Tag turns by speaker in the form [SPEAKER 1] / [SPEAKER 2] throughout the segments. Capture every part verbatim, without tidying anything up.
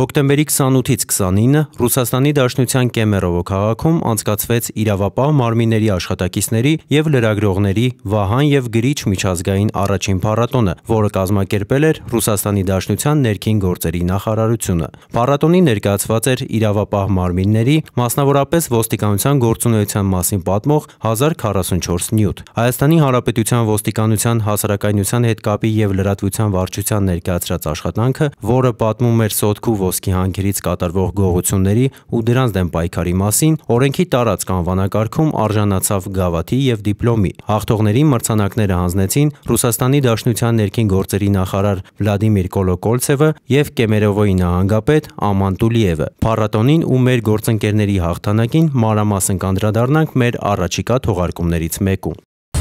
[SPEAKER 1] Հոկտեմբերի քսանութից քսանինը Ռուսաստանի Դաշնության Կեմերովո քաղաքում անցկացվեց իրավապահ մարմինների աշխատակիցների և լրագրողների վահան և գրիչ միջազգային առաջին փառատոնը, որը կազմակերպել էր Ռուսաստանի Դաշնության ներքին գործերի նախարարությունը։ Փառատոնին ներկայացված էր իրավապահ մարմինների, մասնավորապես ոստիկանության գործունեության մասին պատմող հազար քառասունչորս նյութ։ Հայաստանի Հանրապետության ոստիկանության հասարակայնության հետ կապի և լրատվության վարչության ներկայացրած աշխատանքը, որը պատմում էր սոտքու ոսկի հանքերից կատարվող գողությունների ու դրանց դեմ պայքարի մասին, օրենքի տարածք անվանակարգում արժանացավ գավաթի և դիպլոմի։ Հաղթողների մրցանակները հանձնեցին Ռուսաստանի Դաշնության ներքին գործերի նախարար Վլադիմիր Կոլոկոլցևը և Կեմերովոյի նահանգապետ Աման Տուլիևը։ Փառատոնին ու մեր գործընկերների հաղթանակին մանրամասն կանդրադառնանք մեր առաջիկա թողարկումներից մեկում։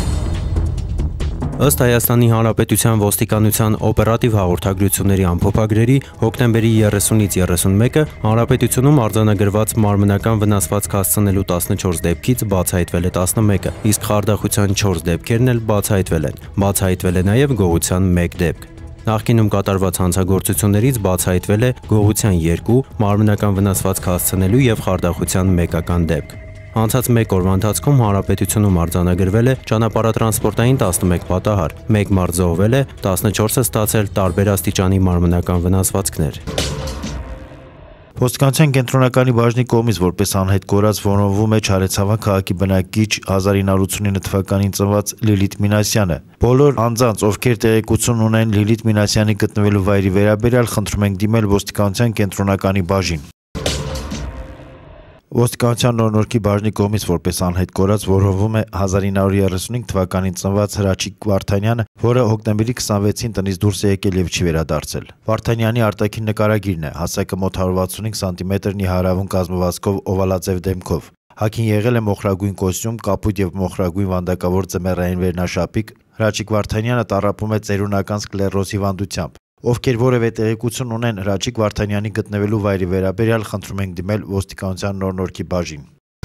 [SPEAKER 1] Ըստ Հայաստանի Հանրապետության ոստիկանության օպերատիվ հաղորդագրությունների ամփոփագրերի, հոկտեմբերի երեսունից երեսունմեկը Հանրապետությունում արձանագրված մարմնական վնասվածք հասցնելու տասնչորս դեպքից բացահայտվել է տասնմեկը, իսկ խարդախության չորս դեպքերն էլ բացահայտվել են։ Բացահայտվել է նաև գողության մեկ դեպք։ Նախկինում կատարված հանցագործություններից բացահայտվել է գողության երկու, մարմնական վնասվածք հասցնելու և խարդախության մեկական դեպք։ Անցած մեկ օրվա ընթացքում Հանրապետությունում արձանագրվել է ճանապարհատրանսպորտային տասնմեկ պատահար, մեկ մարդ զոհվել է, տասնչորսը ստացել տարբեր աստիճանի մարմնական վնասվածքներ։
[SPEAKER 2] Ոստիկանության կենտրոնականի բաժնի կողմից որպես անհետ կորած որոնվում է Չարենցավան քաղաքի բնակիչ հազար ինը հարյուր ութսունինը թվականին ծնված Լիլիթ Մինասյանը։ Բոլոր անձանց, ովքեր տեղեկություն ունեն Լիլիթ Մինասյանի գտնվելու վայրի վերաբերյալ, խնդրում ենք դիմել ոստիկանության կենտրոնականի բաժին։ Ոստիկանության նոր-նորքի բաժնի կողմից որպես անհետ կորած որոնվում է հազար ինը հարյուր երեսունհինգ թվականին ծնված Հրաչիկ Վարդանյանը, որը հոկտեմբերի քսանվեցին տնից դուրս է եկել և չի վերադարձել։ Վարդանյանի արտաքին նկարագիրն է, հասակը մոտ հարյուր վաթսունհինգ սանտիմետր նիհարավուն կազմվածքով օվալաձև դեմքով։ Հագին եղել է մոխրագույն կոստյում, կապույտ և մոխրագույն վանդակավոր ձմեռային վերնաշապիկ։ Հրաչիկ Վարդանյանը տառապում է ծերունական սկլերոզ հիվանդությամբ։ Ովքեր որևէ տեղեկություն ունեն Հրաչիկ Վարդանյանի գտնվելու վայրի վերաբերյալ, խնդրում ենք դիմել ոստիկանության նոր-նորքի բաժին։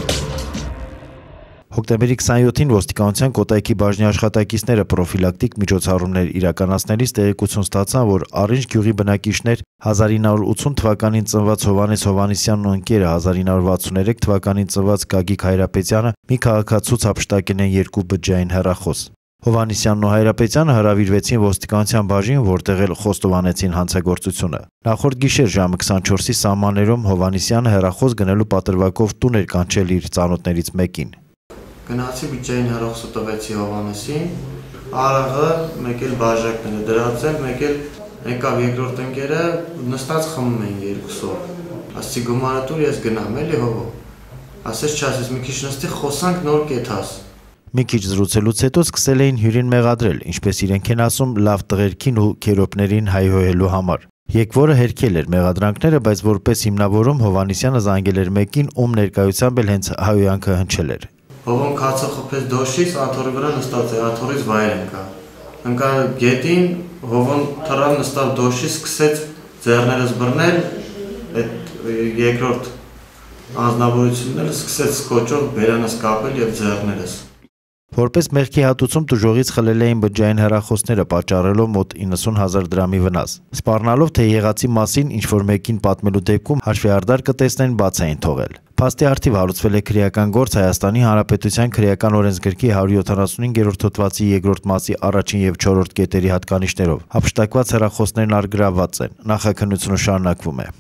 [SPEAKER 2] Հոկտեմբերի քսանյոթին ոստիկանության Կոտայքի բաժնի աշխատակիցները պրոֆիլակտիկ միջոցառումներ իրականացնելիս տեղեկություն ստացան, որ Առինջ գյուղի բնակիչներ հազար ինը հարյուր ութսուն թվականին ծնված Հովհաննես Հովհաննիսյանն ու ընկերը հազար ինը հարյուր վաթսուններեք թվականին ծնված Գագիկ Հայրապետյանը մի քաղաքացուց հափշտակել են երկու բջջային հեռախոս։ Հովհաննիսյանն ու Հայրապետյանը հրավիրվեցին ոստիկանության բաժին, որտեղ էլ խոստովանեցին հանցագործությունը։ Նախորդ գիշեր ժամը քսանչորսի սահմաններում Հովհաննիսյանը հեռախոս գնելու պատրվակով տուն էր կանչել իր ծանոթներից մեկին։
[SPEAKER 3] Գնացի բջջային հեռախոսը տվեցի Հովհաննեսին, արաղը մեկ էլ բաժակները դրած էր, մեկ էլ եկավ երկրորդ ընկերը, նստած խմում էին երկուսով։ Ասեցի գումարը տուր, ես գնամ, էլի հովո։ Ասեց չասես, մի քիչ նստի, խոսանք, նոր կեթաս։
[SPEAKER 2] Մի քիչ զրուցելուց հետո սկսել էին հյուրին մեղադրել, ինչպես իրենք են ասում, լավ տղերքին ու քերոպներին հայհոյելու համար։ Եկվորը հերքել էր մեղադրանքները, բայց որպես հիմնավորում Հովհաննիսյանը զանգել էր մեկին, ում ներկայությամբ էլ հենց հայհոյանքը հնչել էր։
[SPEAKER 3] Հովոն քացը խփեց դոշից, աթոռի վրա նստած է, աթոռից վայր ընկա։ Ընկա գետին, Հովոն թռավ նստավ դոշի, սկսեց ձեռներս բռնել, այդ երկրորդ անձնավորությունն էլ սկսեց սկոճով բերանս կապել և ձեռներս։
[SPEAKER 2] Որպես մեղքի հատուցում տուժողից խլել էին բջջային հեռախոսները, պատճառելով մոտ իննսուն հազար դրամի վնաս։ Սպառնալով, թե եղածի մասին ինչ-որ մեկին պատմելու դեպքում հաշվեհարդար կտեսնեն, բաց էին թողել։ Փաստի առթիվ հարուցվել է քրեական գործ Հայաստանի Հանրապետության քրեական օրենսգրքի հարյուր յոթանասունհինգերորդ հոդվածի երկրորդ մասի առաջին և չորրորդ կետերի հատկանիշներով։ Հափշտակված հեռախոսներն առգրավված են։ Նախաքննությունը շարունակվում է։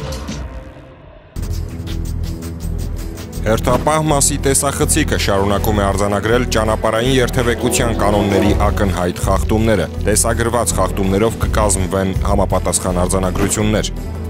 [SPEAKER 4] Հերթապահ մասի տեսախցիկը շարունակում է արձանագրել ճանապարհային երթևեկության կանոնների ակնհայտ խախտումները։ Տեսագրված խախտումներով կկազմվեն համապատասխան արձանագրություններ։